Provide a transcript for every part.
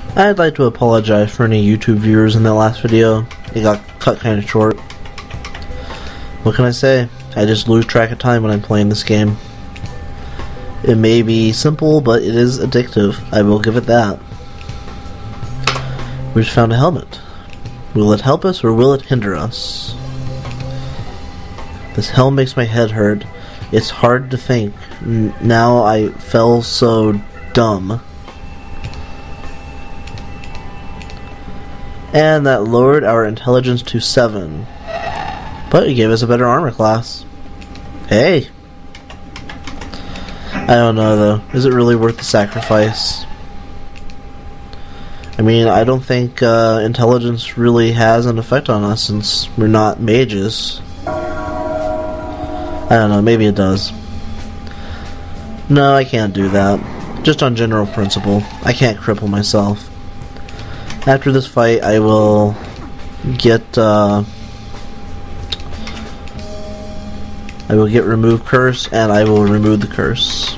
I'd like to apologize for any YouTube viewers in that last video. It got cut kinda short. What can I say? I just lose track of time when I'm playing this game. It may be simple, but it is addictive. I will give it that. We just found a helmet. Will it help us or will it hinder us? This helm makes my head hurt. It's hard to think. Now I feel so dumb. And that lowered our intelligence to 7. But it gave us a better armor class. Hey! I don't know though. Is it really worth the sacrifice? I mean, I don't think intelligence really has an effect on us since we're not mages. I don't know, maybe it does. No, I can't do that. Just on general principle. I can't cripple myself. After this fight, I will get remove curse, and I will remove the curse.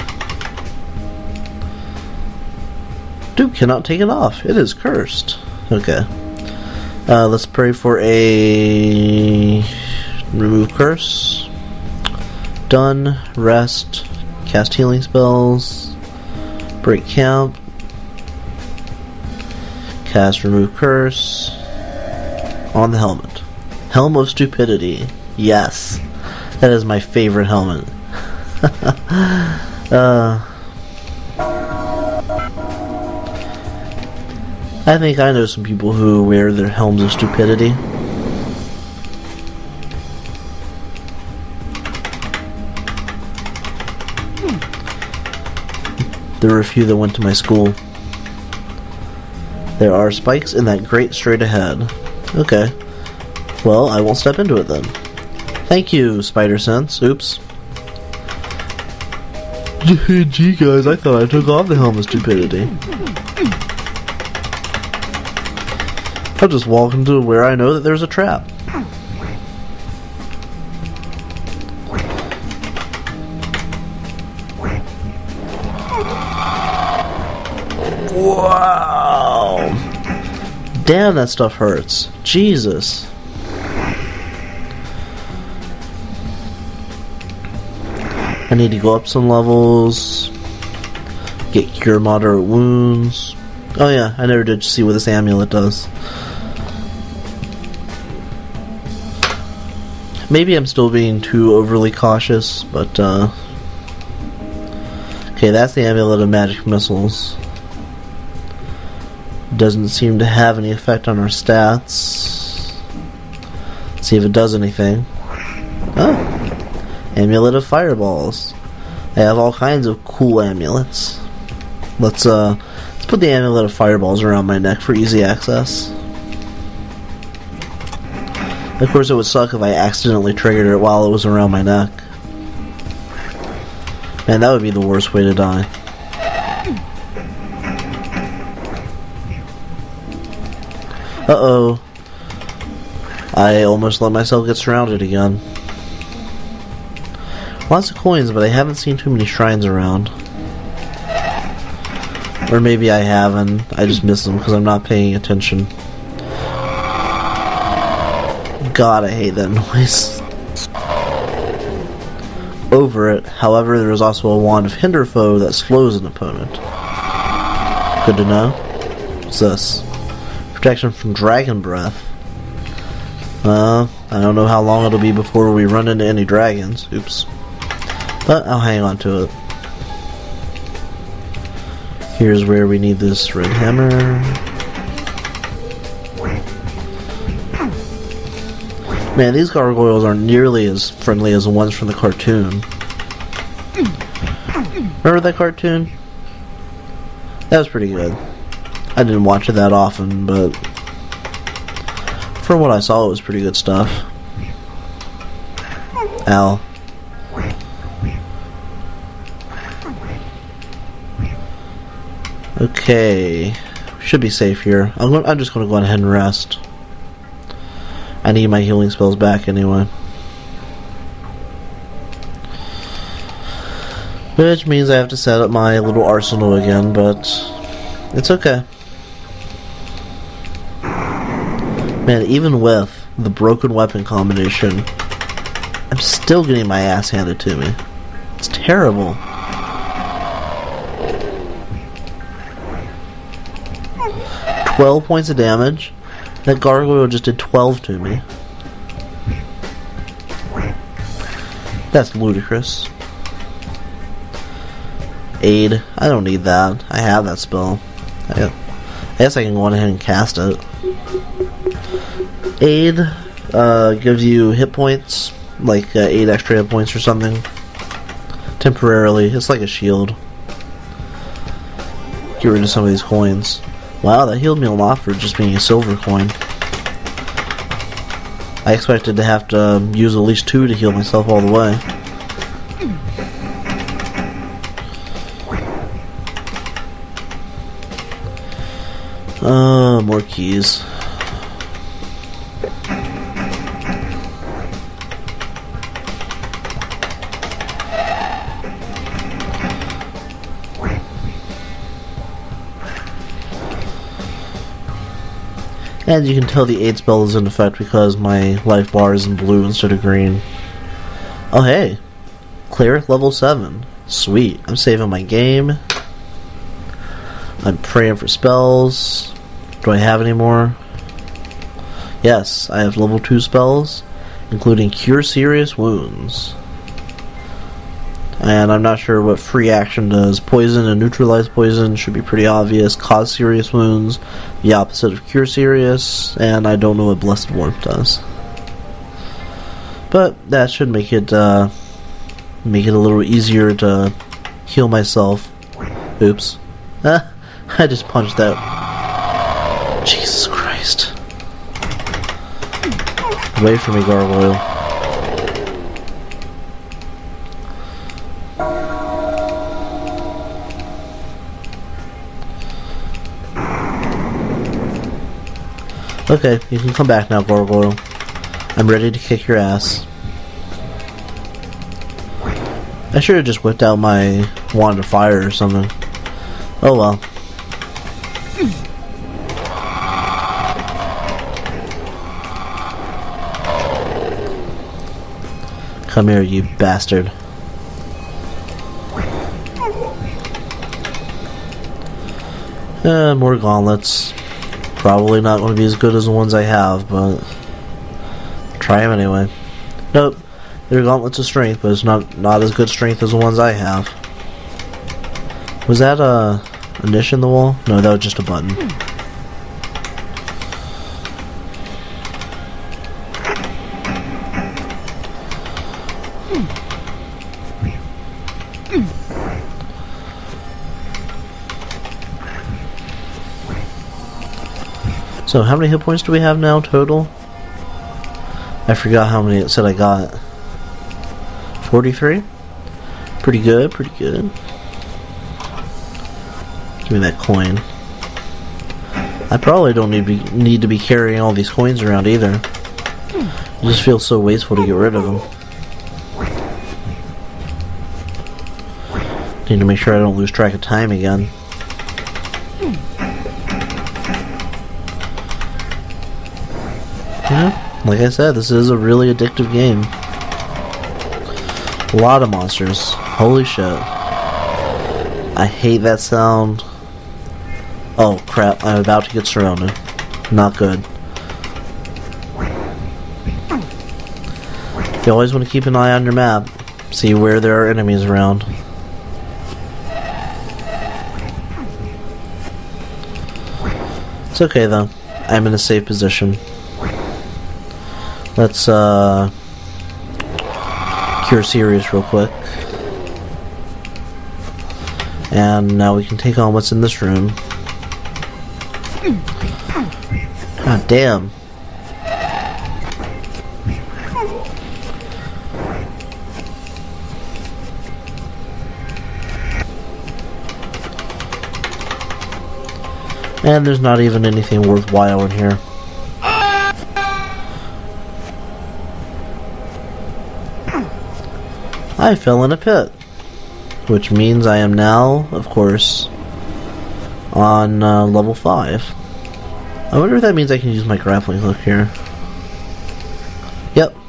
Dude cannot take it off. It is cursed. Okay. Let's pray for a remove curse. Done. Rest. Cast healing spells. Break camp. Cast remove curse. On the helmet. Helm of Stupidity. Yes. That is my favorite helmet. I think I know some people who wear their helms of stupidity. There were a few that went to my school. There are spikes in that grate straight ahead. Okay. Well, I won't step into it then. Thank you, Spider Sense. Oops. Gee guys, I thought I took off the helm of stupidity. I'll just walk into where I know that there's a trap. Wow! Damn, that stuff hurts. Jesus. I need to go up some levels. Get cure moderate wounds. Oh yeah, I never did see what this amulet does. Maybe I'm still being too overly cautious, but okay, that's the amulet of magic missiles. Doesn't seem to have any effect on our stats. Let's see if it does anything. Oh! Amulet of fireballs. I have all kinds of cool amulets. Let's put the amulet of fireballs around my neck for easy access. Of course, it would suck if I accidentally triggered it while it was around my neck. Man, that would be the worst way to die. Uh-oh. I almost let myself get surrounded again. Lots of coins, but I haven't seen too many shrines around. Or maybe I haven't. I just missed them because I'm not paying attention. God, I hate that noise. Over it, however, there is also a wand of Hinder Foe that slows an opponent. Good to know. What's this? Protection from Dragon Breath. I don't know how long it'll be before we run into any dragons. Oops. But I'll hang on to it. Here's where we need this red hammer. Man, these gargoyles aren't nearly as friendly as the ones from the cartoon. Remember that cartoon? That was pretty good. I didn't watch it that often, but from what I saw, it was pretty good stuff. Ow. Okay, should be safe here. I'm just going to go ahead and rest. I need my healing spells back anyway. Which means I have to set up my little arsenal again, but it's okay. Man, even with the broken weapon combination, I'm still getting my ass handed to me. It's terrible. $12 points of damage. That gargoyle just did 12 to me. That's ludicrous. Aid. I don't need that. I have that spell. I guess I can go on ahead and cast it. Aid gives you hit points, like 8 extra hit points or something. Temporarily. It's like a shield. Get rid of some of these coins. Wow, that healed me a lot for just being a silver coin. I expected to have to use at least 2 to heal myself all the way. More keys. And you can tell the aid spell is in effect because my life bar is in blue instead of green. Oh hey! Cleric level 7. Sweet. I'm saving my game. I'm praying for spells. Do I have any more? Yes, I have level 2 spells, including Cure Serious Wounds. And I'm not sure what free action does. Poison and neutralize poison should be pretty obvious. Cause serious wounds, the opposite of cure serious, and I don't know what Blessed Warmth does. But that should make it a little easier to heal myself. Oops. I just punched that. Jesus Christ. Wait for me, gargoyle. Okay, you can come back now, gargoyle. I'm ready to kick your ass. I should have just whipped out my wand of fire or something. Oh well. Come here, you bastard. More gauntlets. Probably not going to be as good as the ones I have, but try them anyway. Nope, they're gauntlets of strength, but it's not as good strength as the ones I have. Was that a niche in the wall? No, that was just a button. So how many hit points do we have now total? I forgot how many it said I got. 43? Pretty good, pretty good. Give me that coin. I probably don't need to be carrying all these coins around either. It just feels so wasteful to get rid of them. Need to make sure I don't lose track of time again. Yeah, like I said, this is a really addictive game. A lot of monsters. Holy shit. I hate that sound. Oh crap, I'm about to get surrounded. Not good. You always want to keep an eye on your map. See where there are enemies around. It's okay though. I'm in a safe position. Let's cure serious real quick. And now we can take on what's in this room. God damn. And there's not even anything worthwhile in here. I fell in a pit, which means I am now, of course, on level 5. I wonder if that means I can use my grappling hook here. Yep.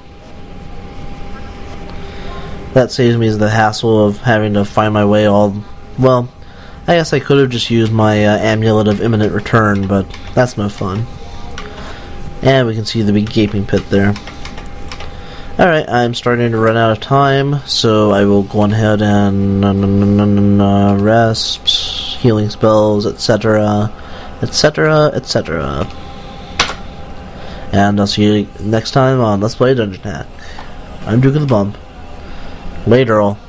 That saves me the hassle of having to find my way all... Well, I guess I could have just used my Amulet of Imminent Return, but that's no fun. And we can see the big gaping pit there. Alright, I'm starting to run out of time, so I will go ahead and rest, healing spells, etc., etc., etc. And I'll see you next time on Let's Play Dungeon Hack. I'm Duke of the Bump. Later all.